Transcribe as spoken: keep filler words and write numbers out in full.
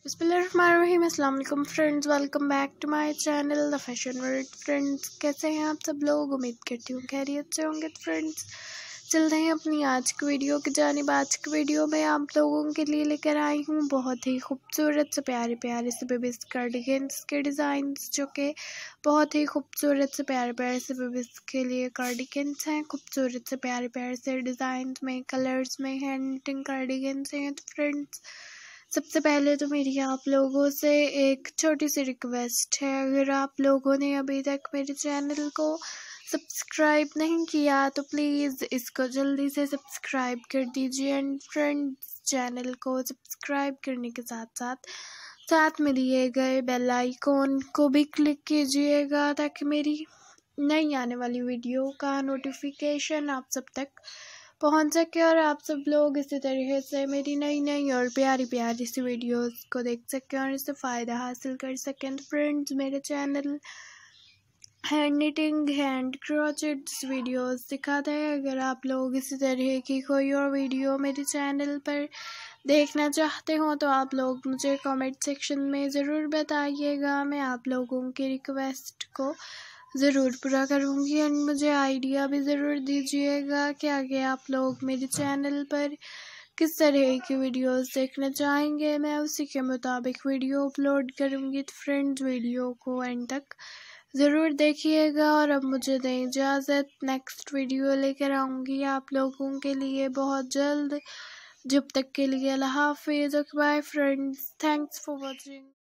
बिस्मिल्लाहिर्रहमानिर्रहीम। अस्सलाम वालेकुम friends, welcome back to my channel the fashion world. Friends, कैसे हैं आप सब लोग? उम्मीद करती हूँ खैरियत से होंगे। फ्रेंड्स, चलते हैं अपनी आज की वीडियो की जानिब। आज की वीडियो में आप लोगों के लिए लेकर आई हूँ बहुत ही खूबसूरत से प्यारे प्यारे से बेबीज कार्डिगन्स के डिज़ाइंस, जो कि बहुत ही खूबसूरत से प्यारे प्यारे से बेबीज के लिए कार्डिगन्स हैं। खूबसूरत से प्यारे प्यारे से डिज़ाइन में, कलर्स में है, निटिंग कार्डिगन्स हैं। तो फ्रेंड्स, सबसे पहले तो मेरी आप लोगों से एक छोटी सी रिक्वेस्ट है, अगर आप लोगों ने अभी तक मेरे चैनल को सब्सक्राइब नहीं किया तो प्लीज़ इसको जल्दी से सब्सक्राइब कर दीजिए। एंड फ्रेंड्स, चैनल को सब्सक्राइब करने के साथ साथ साथ में दिए गए बेल आइकॉन को भी क्लिक कीजिएगा, ताकि मेरी नई आने वाली वीडियो का नोटिफिकेशन आप सब तक पहुंच सके और आप सब लोग इसी तरीके से मेरी नई नई और प्यारी प्यारी सी वीडियोस को देख सकें और इससे फ़ायदा हासिल कर सकें। तो फ्रेंड्स, मेरे channel hand knitting, hand crochets videos दिखाता है। अगर आप लोग इसी तरह की कोई और वीडियो मेरे चैनल पर देखना चाहते हो तो आप लोग मुझे कमेंट सेक्शन में ज़रूर बताइएगा। मैं आप लोगों की रिक्वेस्ट को ज़रूर पूरा करूँगी। एंड मुझे आइडिया भी ज़रूर दीजिएगा कि आगे आप लोग मेरे चैनल पर किस तरह की वीडियोस देखना चाहेंगे, मैं उसी के मुताबिक वीडियो अपलोड करूँगी। तो फ्रेंड्स, वीडियो को एंड तक ज़रूर देखिएगा और अब मुझे दें इजाज़त। नेक्स्ट वीडियो लेकर आऊँगी आप लोगों के लिए बहुत जल्द। जब तक के लिए अल्लाह हाफिज़। Bye friends, thanks for watching.